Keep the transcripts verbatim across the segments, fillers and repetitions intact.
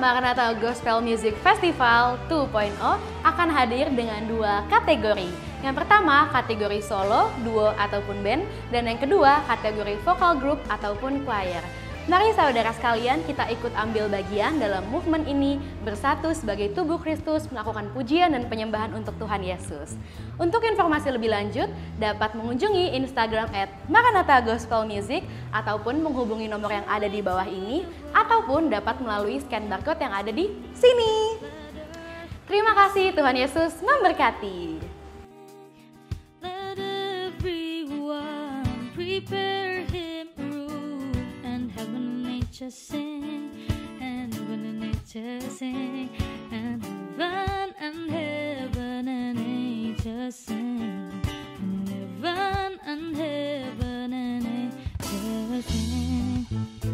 Maranatha Gospel Music Festival dua titik nol akan hadir dengan dua kategori. Yang pertama, kategori solo, duo ataupun band, dan yang kedua, kategori vokal group ataupun choir. Mari saudara sekalian, kita ikut ambil bagian dalam movement ini, bersatu sebagai tubuh Kristus melakukan pujian dan penyembahan untuk Tuhan Yesus. Untuk informasi lebih lanjut, dapat mengunjungi Instagram at Maranatha Gospel Music ataupun menghubungi nomor yang ada di bawah ini, ataupun dapat melalui scan barcode yang ada di sini. Terima kasih, Tuhan Yesus memberkati. Let everyone prepare him room, and heaven and nature sing, and heaven and nature sing, and heaven and heaven and nature sing, and heaven and heaven and nature sing.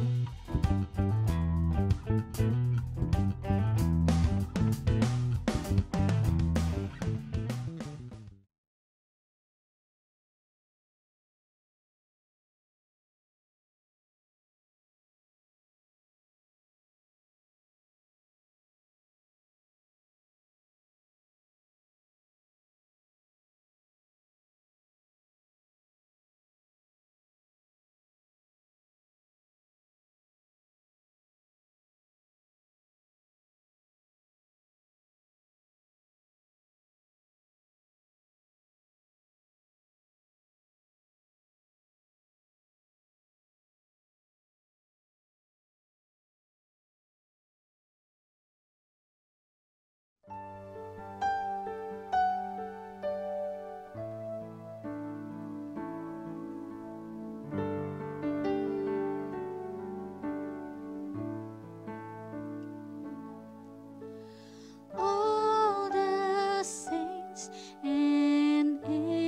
All the saints and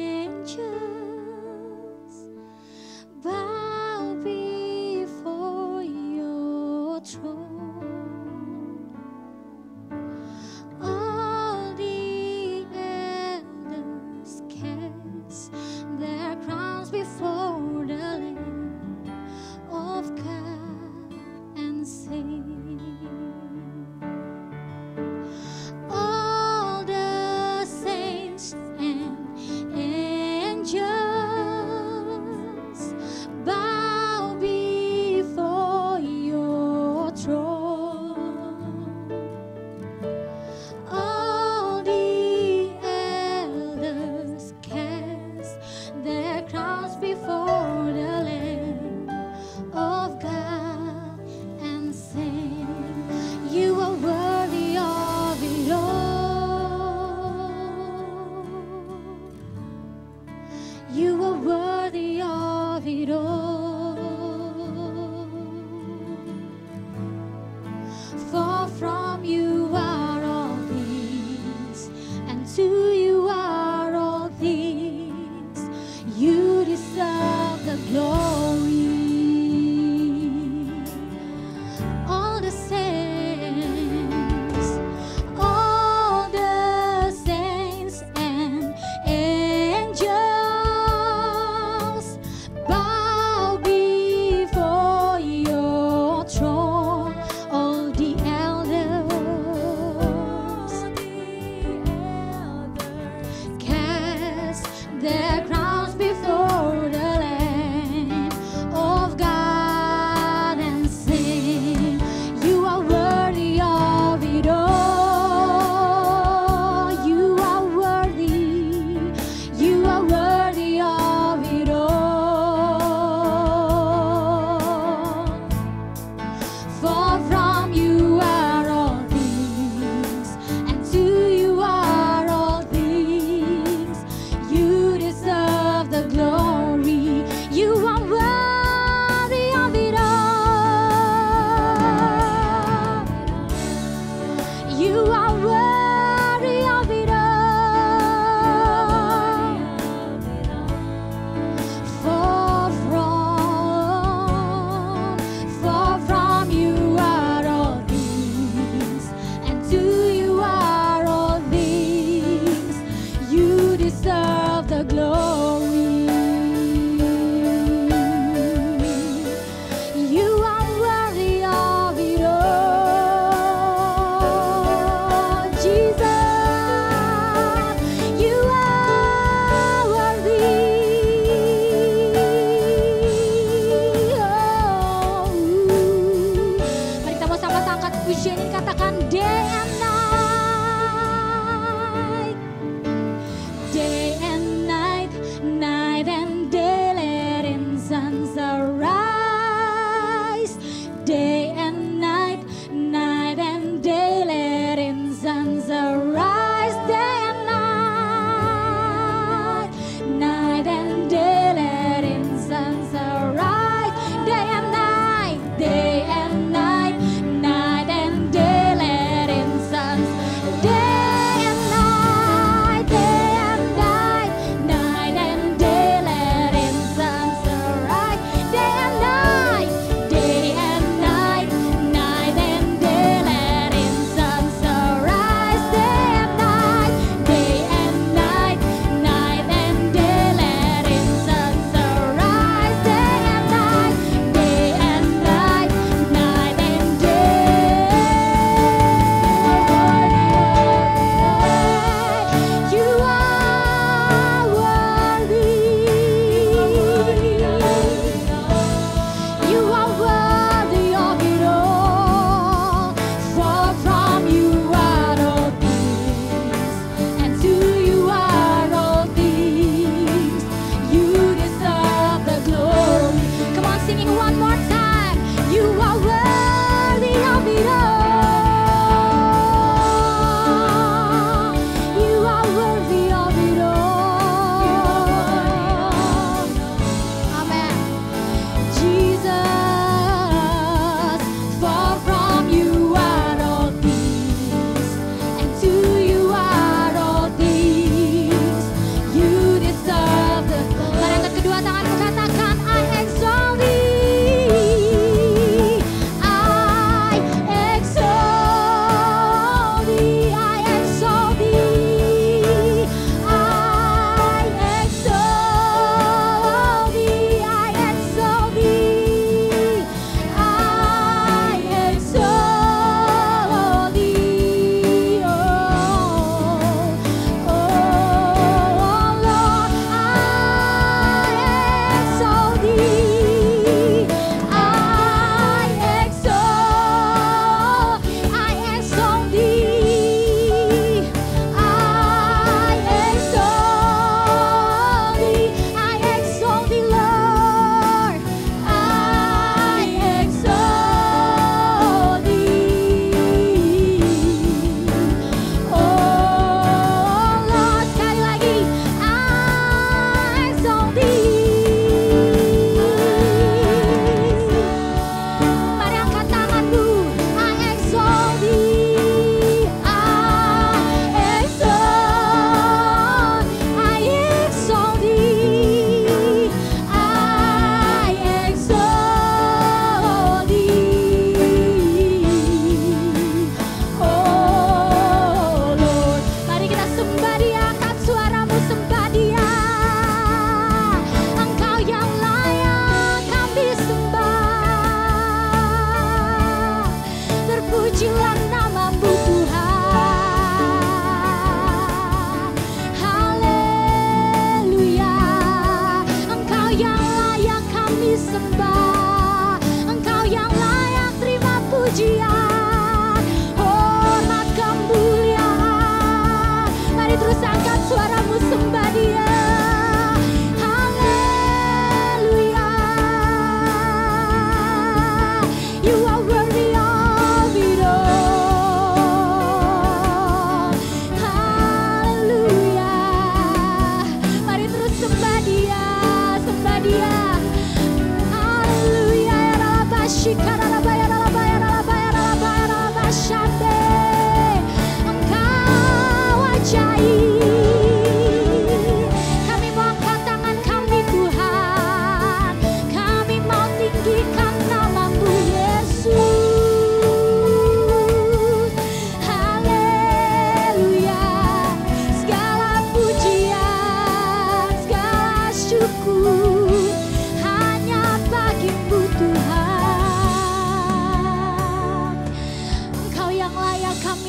angels bow before your throne. All the elders cast their crowns before the Lamb of God and sing. All the saints and angels bow before your throne. All the elders cast their crowns before the Lamb of God and sing. You are worthy of it all. You are worthy of it all. For from you are all things, and to you are all things. You deserve the glory. All the saints, all the saints and angels bow before your throne. All the elders cast their crowns before the Lamb of God and sing. You are worthy of it all. You are worthy. You are worthy of it all. For from you are all things, and to you are all things. You deserve the glory. You are worthy of it all. You are worthy of it all. For from, for from you are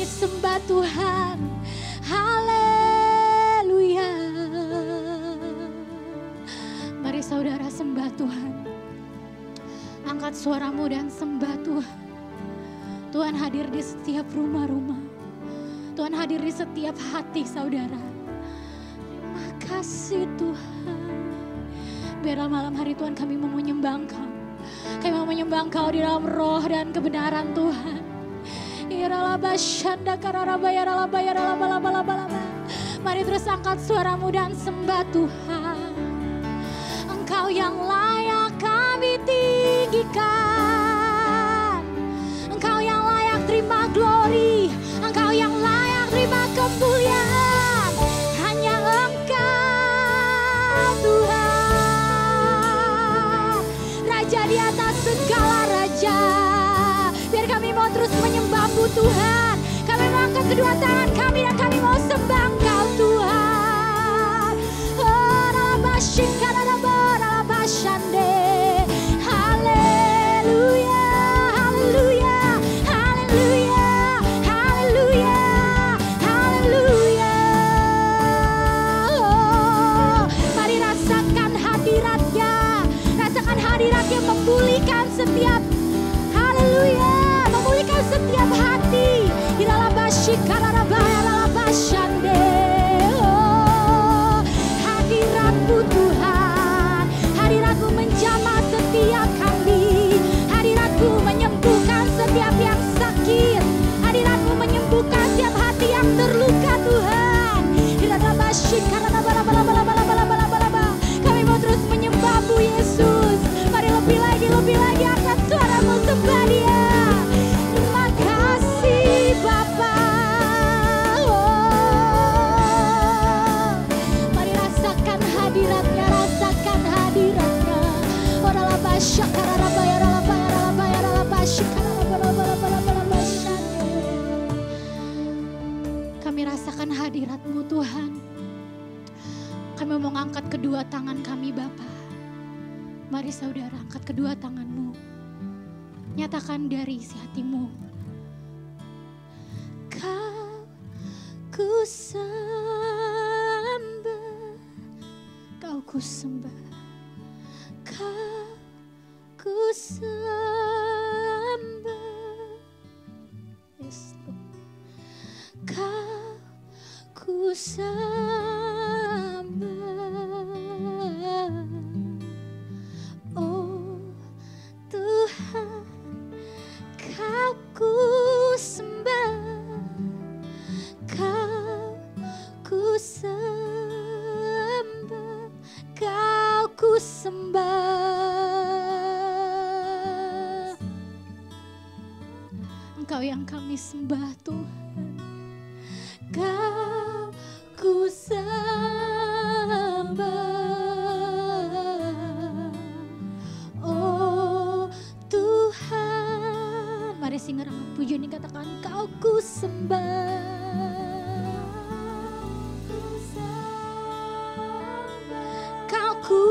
kami sembah Tuhan. Haleluya. Mari saudara sembah Tuhan. Angkat suaramu dan sembah Tuhan. Tuhan hadir di setiap rumah-rumah. Tuhan hadir di setiap hati saudara. Terima kasih Tuhan. Biarlah malam hari Tuhan kami mau menyembah Engkau. Kami mau menyembah Engkau di dalam roh dan kebenaran Tuhan. Mari terus angkat suaramu dan sembah Tuhan. Engkau yang layak kami tinggikan. Engkau yang layak terima glory. Engkau yang layak terima kemuliaan. Hanya Engkau Tuhan, Raja di atas segala raja. Biar kami mau terus menyembah-Mu Tuhan. Kami mau angkat kedua tangan kami dan kami mau sembah Engkau Tuhan. Oh, Rabashika, Rabashande. Haleluya, haleluya, haleluya, haleluya, haleluya. Oh, mari rasakan hadirat-Nya. Rasakan hadirat-Nya memulihkan setiap haleluya, memulihkan setiap hati. Oh, hadirat-Mu Tuhan, hadirat-Mu menjamah setiap kami, hadirat-Mu menyembuhkan setiap yang sakit, hadirat-Mu menyembuhkan setiap hati yang terluka Tuhan. Kami mau terus menyembah-Mu Yesus. Mari lebih lagi, lebih lagi angkat suaramu sembah Dia. Terima kasih Bapa. Oh, mari rasakan hadirat-Nya, rasakan hadirat-Nya. Ora basyakara rabaya rabaya rabaya rabasyakara rabaya rabaya. Kami rasakan hadirat-Mu Tuhan. Kami mau angkat kedua tangan kami Bapa. Mari saudara angkat kedua tanganmu. Nyatakan dari isi hatimu. Kau ku sembah, Kau ku sembah, Kau ku sembah. Yes, Lord. Kau ku sembah. Oh Tuhan, Kau ku sembah, Kau ku sembah, Kau ku sembah. Engkau yang kami sembah Tuhan. Kau ku sembah. Oh Tuhan, mari singerangan pujian ini katakan Kau ku sembah. Kau ku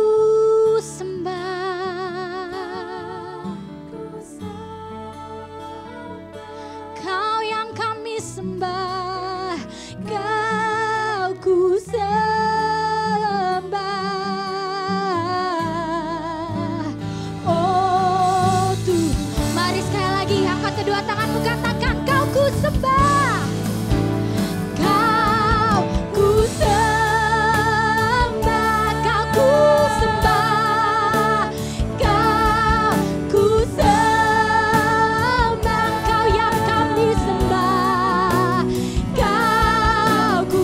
sembah. Kau yang kami sembah. Kau ku sembah. Oh Tuhan, mari sekali lagi angkat kedua tanganmu katakan Kau ku sembah. Kau ku sembah. Kau ku sembah. Kau ku sembah. Kau yang kami sembah. Kau ku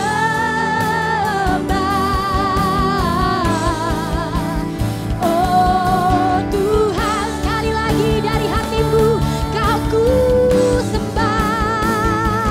sembah. Oh Tuhan, sekali lagi dari hatimu Kau ku sembah.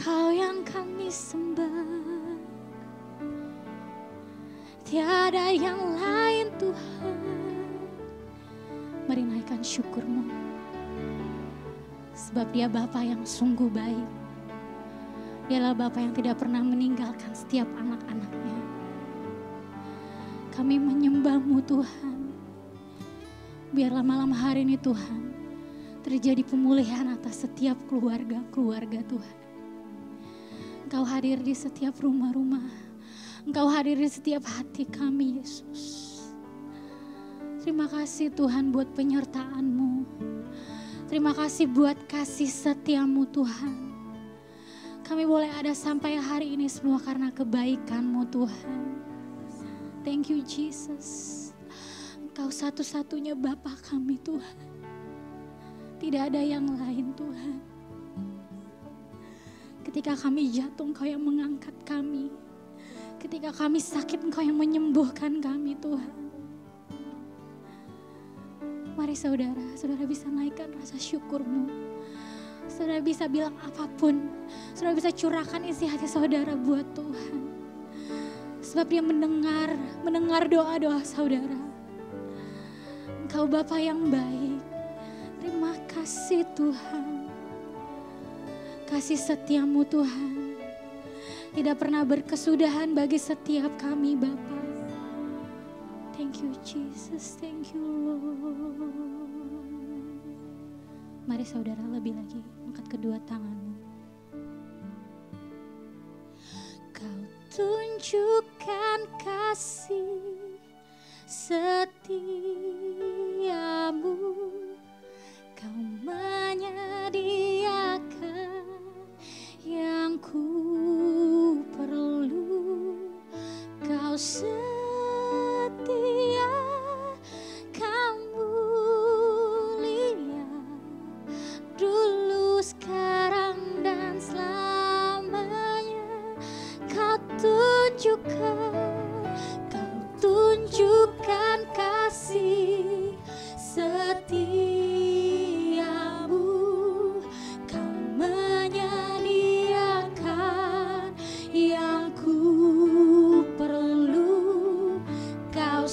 Kau yang kami sembah, tiada yang lain Tuhan. Mari naikkan syukurmu, sebab Dia Bapa yang sungguh baik. Dialah Bapa yang tidak pernah meninggalkan setiap anak-anaknya. Kami menyembah-Mu Tuhan. Biarlah malam hari ini Tuhan terjadi pemulihan atas setiap keluarga-keluarga Tuhan. Engkau hadir di setiap rumah-rumah. Engkau hadir di setiap hati kami Yesus. Terima kasih Tuhan buat penyertaan-Mu. Terima kasih buat kasih setia-Mu Tuhan. Kami boleh ada sampai hari ini semua karena kebaikan-Mu Tuhan. Thank you Jesus. Engkau satu-satunya Bapa kami Tuhan. Tidak ada yang lain Tuhan. Ketika kami jatuh Engkau yang mengangkat kami. Ketika kami sakit Engkau yang menyembuhkan kami Tuhan. Mari saudara, saudara bisa naikkan rasa syukur-Mu. Saudara bisa bilang apapun. Saudara bisa curahkan isi hati saudara buat Tuhan. Sebab Dia mendengar, mendengar doa-doa saudara. Engkau Bapa yang baik. Terima kasih Tuhan. Kasih setia-Mu Tuhan tidak pernah berkesudahan bagi setiap kami Bapa. Thank you Jesus, thank you Lord. Mari saudara lebih lagi angkat kedua tanganmu. Kau tunjukkan kasih setiamu, Kau menyediakan yang ku perlu. Kau setia, Kau mulia, dulu, sekarang, dan selamanya. Kau tunjukkan, Kau tunjukkan kasih setiamu, Kau menyediakan yang ku perlu. Kau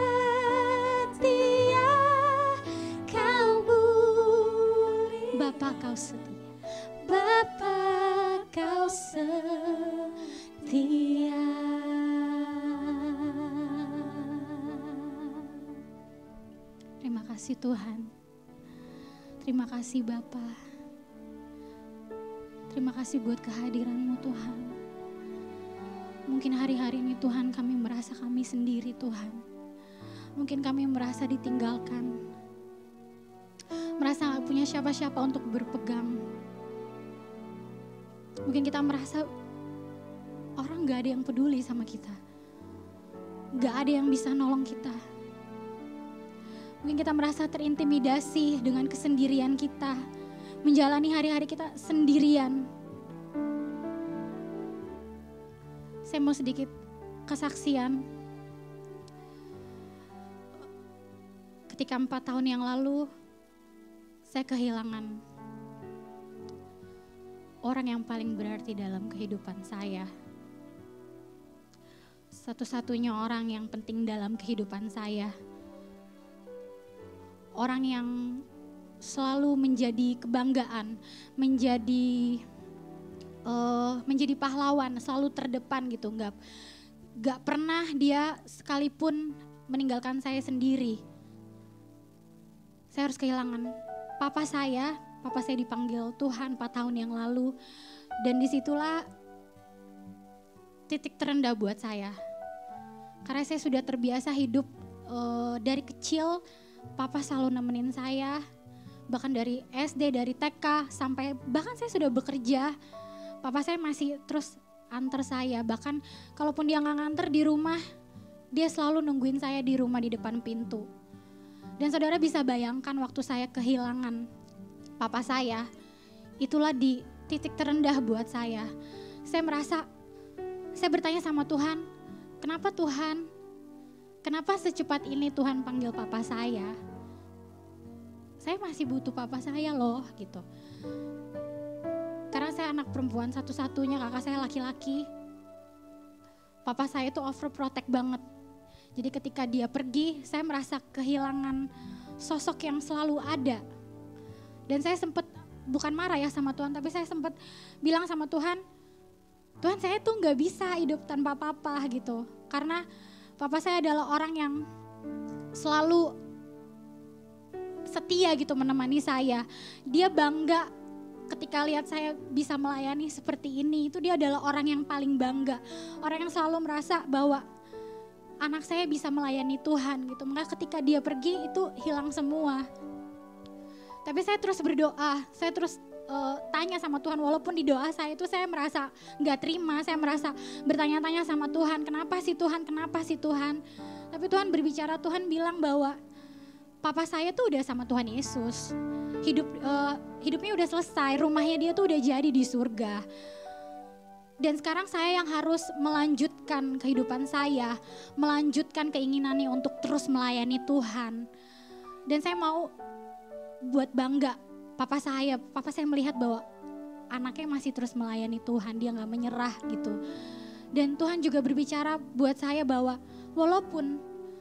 setia, Kau mulia. Bapa Kau setia, Bapa Kau setia. Terima kasih Tuhan. Terima kasih Bapa. Terima kasih buat kehadiran-Mu Tuhan. Mungkin hari-hari ini Tuhan kami merasa kami sendiri Tuhan. Mungkin kami merasa ditinggalkan. Merasa gak punya siapa-siapa untuk berpegang. Mungkin kita merasa orang gak ada yang peduli sama kita. Gak ada yang bisa nolong kita. Mungkin kita merasa terintimidasi dengan kesendirian kita. Menjalani hari-hari kita sendirian. Saya mau sedikit kesaksian. Ketika empat tahun yang lalu, saya kehilangan orang yang paling berarti dalam kehidupan saya. Satu-satunya orang yang penting dalam kehidupan saya. Orang yang selalu menjadi kebanggaan, menjadi uh, menjadi pahlawan, selalu terdepan gitu. Nggak, nggak pernah dia sekalipun meninggalkan saya sendiri. Saya harus kehilangan papa saya. Papa saya dipanggil Tuhan empat tahun yang lalu. Dan disitulah titik terendah buat saya. Karena saya sudah terbiasa hidup uh, dari kecil. Papa selalu nemenin saya, bahkan dari S D, dari T K, sampai bahkan saya sudah bekerja. Papa saya masih terus antar saya, bahkan kalaupun dia nggak nganter di rumah, dia selalu nungguin saya di rumah di depan pintu. Dan saudara bisa bayangkan waktu saya kehilangan papa saya, itulah di titik terendah buat saya. Saya merasa, saya bertanya sama Tuhan, kenapa Tuhan? Kenapa secepat ini Tuhan panggil papa saya? Saya masih butuh papa saya loh gitu. Karena saya anak perempuan satu-satunya, kakak saya laki-laki. Papa saya itu overprotect banget. Jadi ketika dia pergi, saya merasa kehilangan sosok yang selalu ada. Dan saya sempat, bukan marah ya sama Tuhan, tapi saya sempat bilang sama Tuhan, Tuhan saya tuh gak bisa hidup tanpa papa gitu. Karena papa saya adalah orang yang selalu setia gitu menemani saya. Dia bangga ketika lihat saya bisa melayani seperti ini. Itu dia adalah orang yang paling bangga. Orang yang selalu merasa bahwa anak saya bisa melayani Tuhan gitu. Maka ketika dia pergi itu hilang semua. Tapi saya terus berdoa, saya terus uh, tanya sama Tuhan. Walaupun di doa saya itu saya merasa gak terima, saya merasa bertanya-tanya sama Tuhan. Kenapa sih Tuhan, kenapa sih Tuhan. Tapi Tuhan berbicara, Tuhan bilang bahwa papa saya tuh udah sama Tuhan Yesus. Hidup uh, hidupnya udah selesai, rumahnya dia tuh udah jadi di surga. Dan sekarang saya yang harus melanjutkan kehidupan saya, melanjutkan keinginannya untuk terus melayani Tuhan. Dan saya mau buat bangga papa saya, papa saya melihat bahwa anaknya masih terus melayani Tuhan, dia gak menyerah gitu. Dan Tuhan juga berbicara buat saya bahwa walaupun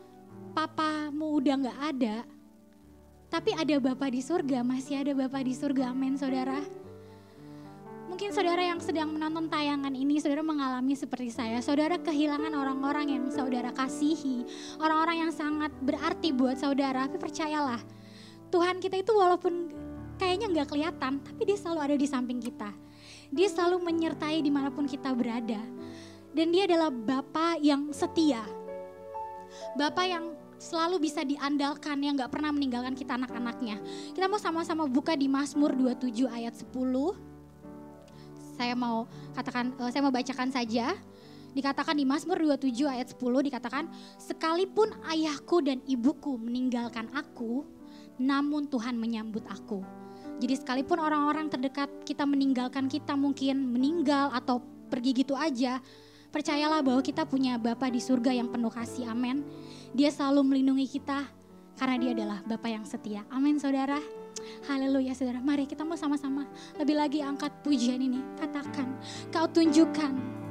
papamu udah gak ada, tapi ada Bapa di surga, masih ada Bapa di surga, amin saudara. Mungkin saudara yang sedang menonton tayangan ini, saudara mengalami seperti saya. Saudara kehilangan orang-orang yang saudara kasihi, orang-orang yang sangat berarti buat saudara. Tapi percayalah, Tuhan kita itu walaupun kayaknya gak kelihatan, tapi dia selalu ada di samping kita. Dia selalu menyertai dimanapun kita berada. Dan dia adalah Bapa yang setia. Bapa yang selalu bisa diandalkan, yang gak pernah meninggalkan kita anak-anaknya. Kita mau sama-sama buka di Mazmur dua puluh tujuh ayat sepuluh. Saya mau katakan, saya mau bacakan saja. Dikatakan di Mazmur dua puluh tujuh ayat sepuluh, dikatakan, sekalipun ayahku dan ibuku meninggalkan aku, namun Tuhan menyambut aku. Jadi sekalipun orang-orang terdekat kita meninggalkan kita, mungkin meninggal atau pergi gitu aja, percayalah bahwa kita punya Bapa di surga yang penuh kasih, amin. Dia selalu melindungi kita karena dia adalah Bapa yang setia, amin saudara. Haleluya saudara, mari kita mau sama-sama lebih lagi angkat pujian ini. Katakan, kau tunjukkan,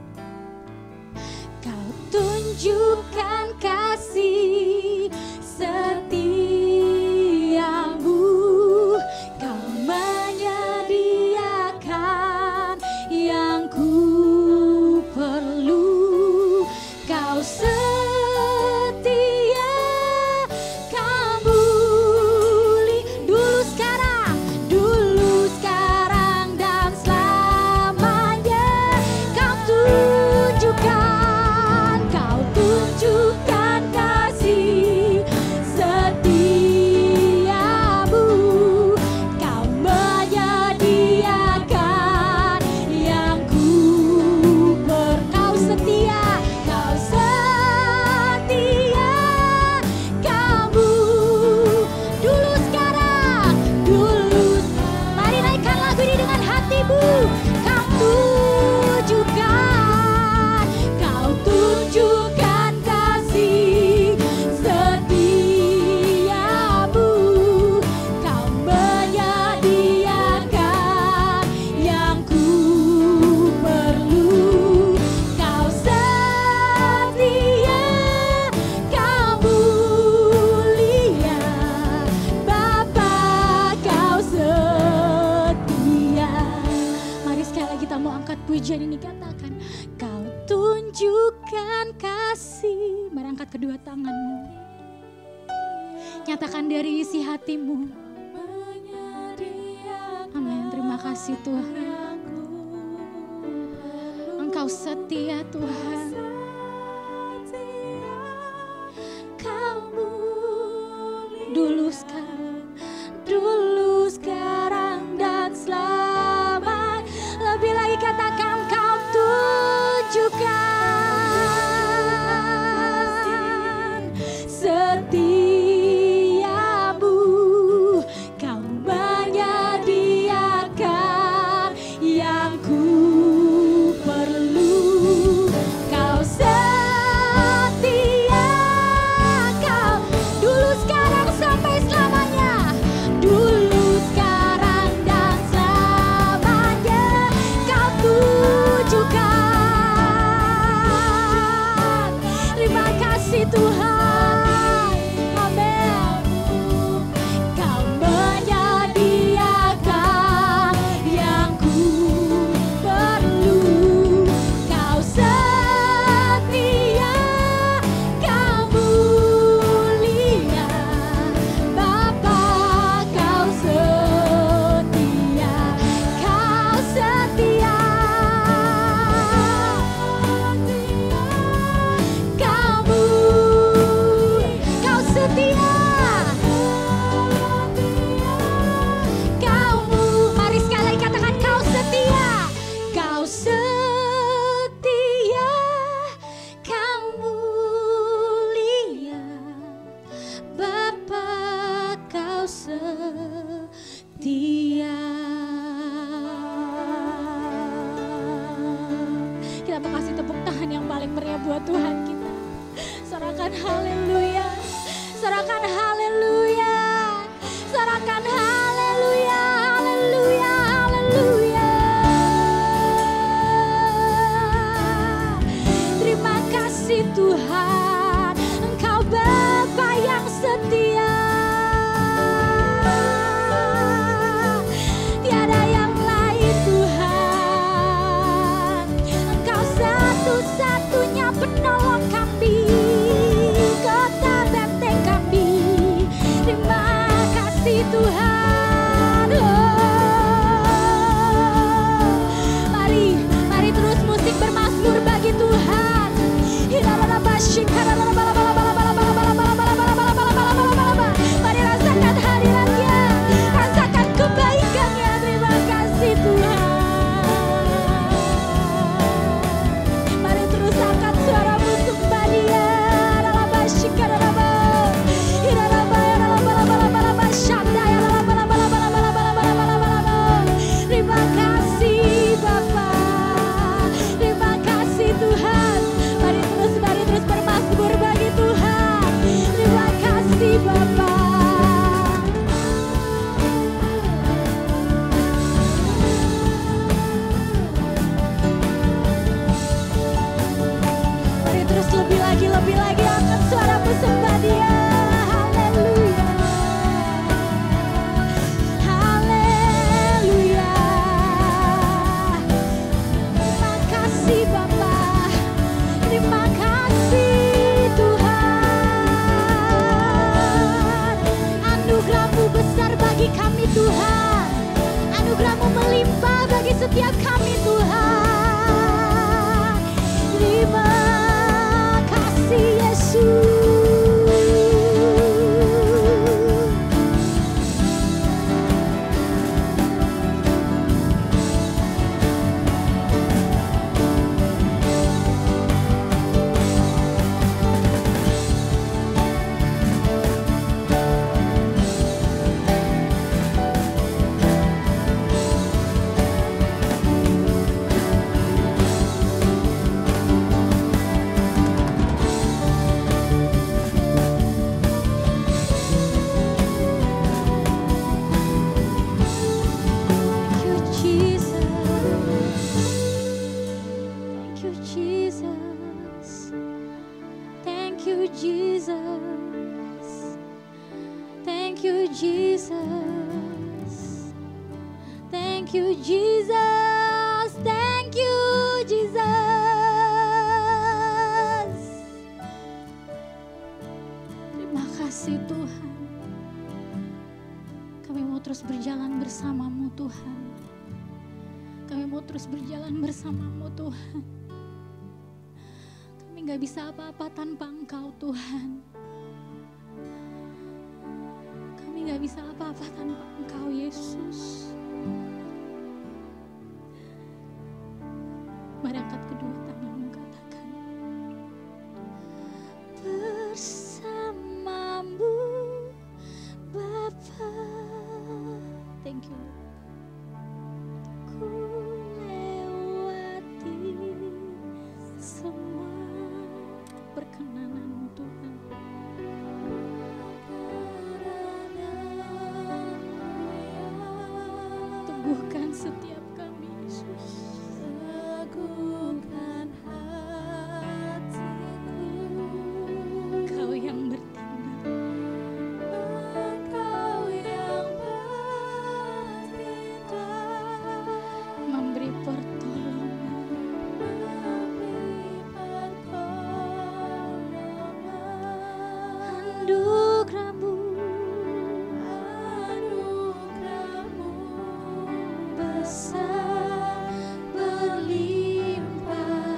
kau tunjukkan kasih setiamu, kau menyediakan yang ku perlu, kau kedua tanganmu, nyatakan dari isi hatimu. Amin, terima kasih Tuhan. Engkau setia Tuhan. Kamu dulu sekarang, dulu sekarang dan selamat. Lebih lagi katakan, kau tunjukkan setiamu, kau menyediakan yang ku perlu, kau Kita mau kasih tepuk tangan yang paling meriah buat Tuhan kita. Sorakan haleluya, sorakan haleluya, sorakan haleluya, haleluya, haleluya. Terima kasih Tuhan, Engkau Bapa yang setia. Tiada yang lain Tuhan, Engkau satu-satunya penolong kami, kota benteng kami. Terima kasih Tuhan. Oh, mari, mari terus musik bermazmur bagi Tuhan. Mari rasakan hadiratnya, rasakan kebaikannya. Terima kasih Tuhan. Mari terus angkat suaramu sembah Dia. Terima kasih Bapa, terima kasih Tuhan. Mari terus, mari terus bermazmur bagi Tuhan. Terima kasih Bapa. Mari terus lebih lagi, lebih lagi angkat suaramu sembah Dia. Haleluya, haleluya. Terima kasih Bapa, terima kasih Tuhan. Anugerah-Mu besar bagi kami Tuhan, anugerah-Mu melimpah bagi setiap kami Tuhan. Terima kasih Yesus. Thank you Jesus, thank you Jesus, thank you Jesus, thank you Jesus. Terima kasih Tuhan. Kami mau terus berjalan bersama-Mu Tuhan. Kami mau terus berjalan bersama-Mu Tuhan. Kami gak bisa apa-apa tanpa Engkau Tuhan. Kami gak bisa apa-apa tanpa Engkau Yesus. Mari angkat kedua tanganmu, katakan bersama-Mu Bapa. Thank you. Ku lewati semua perkenanan-Mu Tuhan. Teguhkan setiap kami Yesus. Teguhkan hatiku. Kau yang bertindak. Engkau yang bertindak. Memberi pertolongan. Memberi pertolongan. Anugerah-Mu. Anugerah-Mu besar berlimpah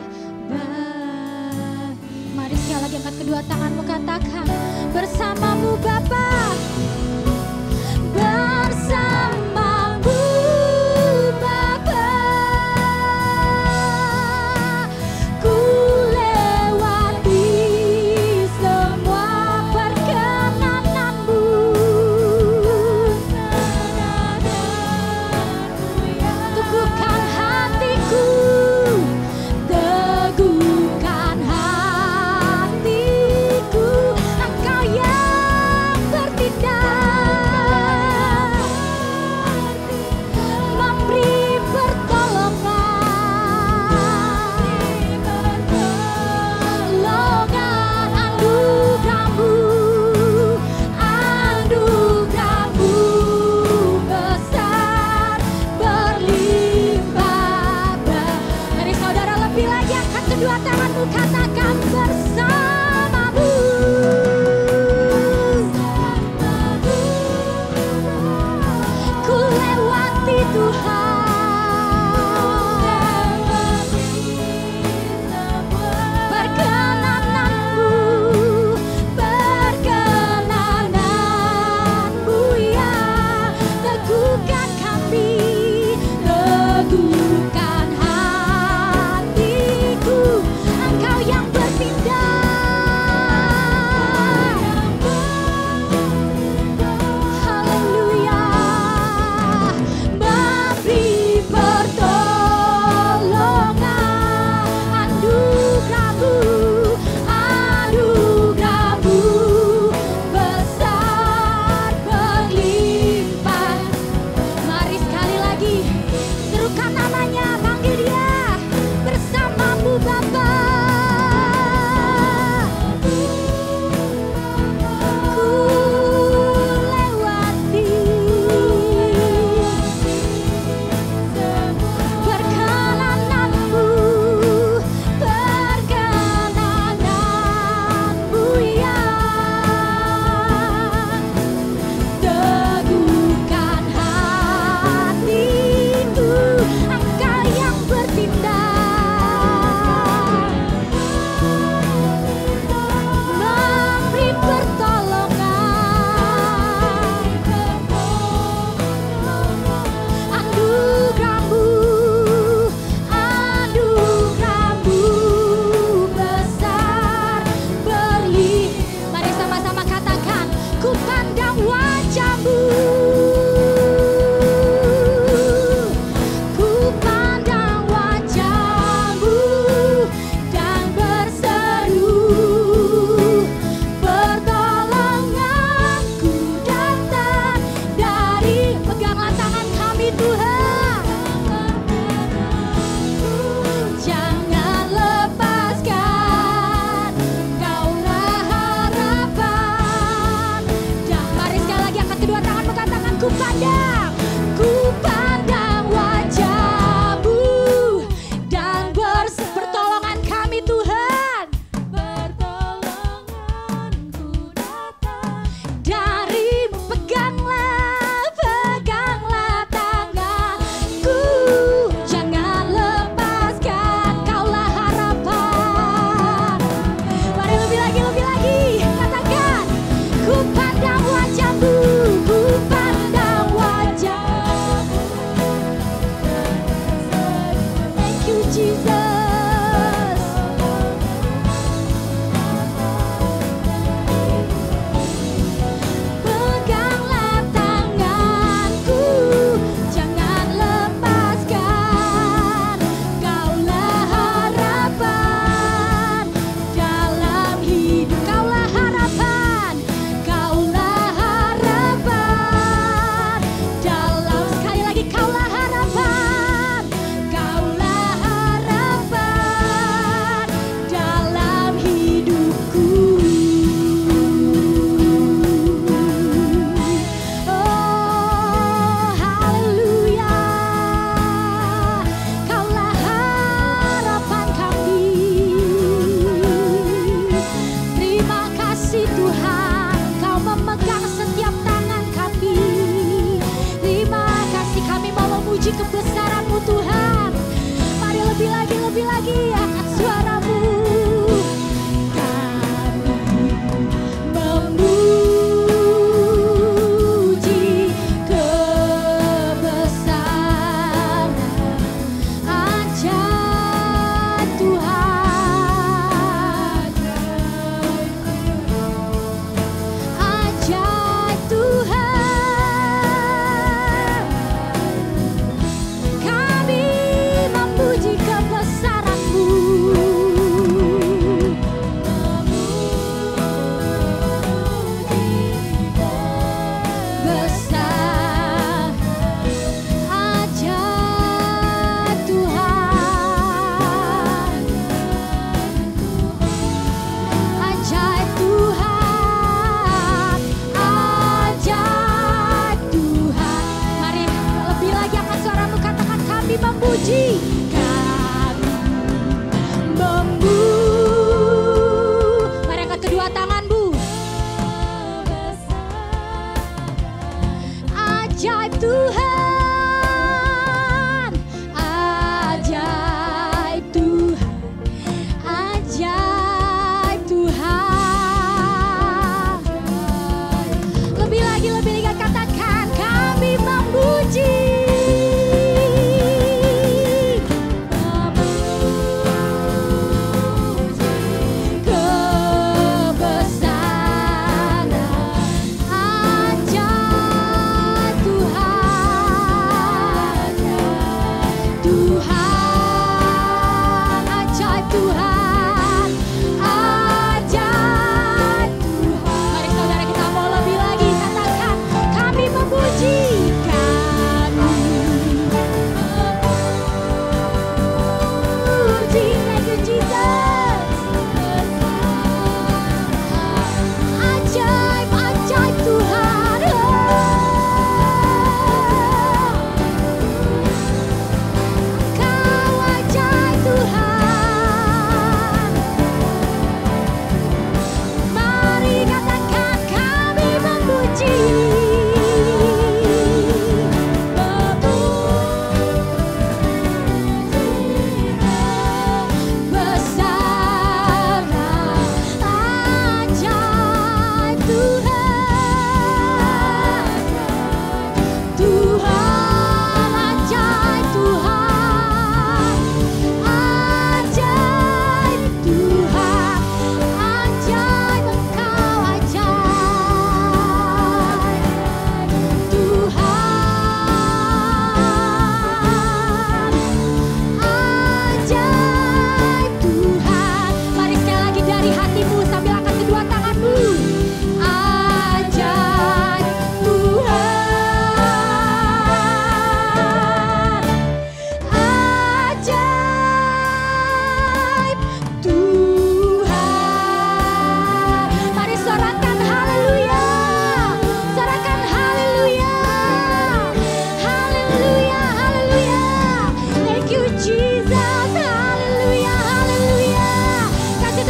bagi. Mari sekali lagi angkat kedua tanganmu, katakan bersama-Mu Bapa. Bersama-Mu Bapa. Ku lewati semua perkenanan-Mu. Teguhkan hatiku. kedua tanganmu katakan bersamamu. Ku lewati Tuhan.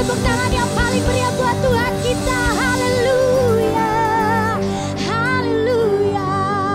tepuk tangan yang paling meriah buat Tuhan kita. Haleluya, haleluya.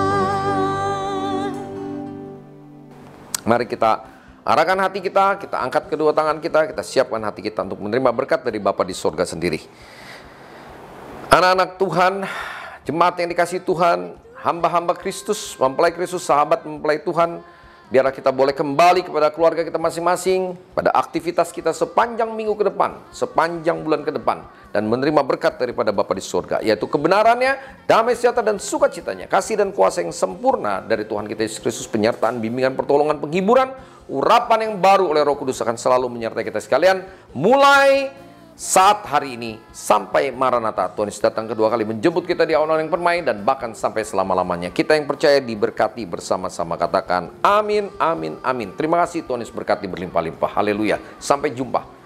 Mari kita arahkan hati kita, kita angkat kedua tangan kita, kita siapkan hati kita untuk menerima berkat dari Bapa di sorga sendiri. Anak-anak Tuhan, jemaat yang dikasihi Tuhan, hamba-hamba Kristus, mempelai Kristus, sahabat mempelai Tuhan, biarlah kita boleh kembali kepada keluarga kita masing-masing, pada aktivitas kita sepanjang minggu ke depan, sepanjang bulan ke depan, dan menerima berkat daripada Bapa di surga, yaitu kebenarannya, damai sejahtera dan sukacitanya, kasih dan kuasa yang sempurna dari Tuhan kita Yesus Kristus, penyertaan, bimbingan, pertolongan, penghiburan, urapan yang baru oleh Roh Kudus akan selalu menyertai kita sekalian, mulai saat hari ini sampai Maranatha. Tuhan Yesus datang kedua kali menjemput kita di awan yang permai, dan bahkan sampai selama-lamanya. Kita yang percaya diberkati bersama-sama, katakan amin, amin, amin. Terima kasih, Tuhan Yesus berkati berlimpah-limpah. Haleluya. Sampai jumpa.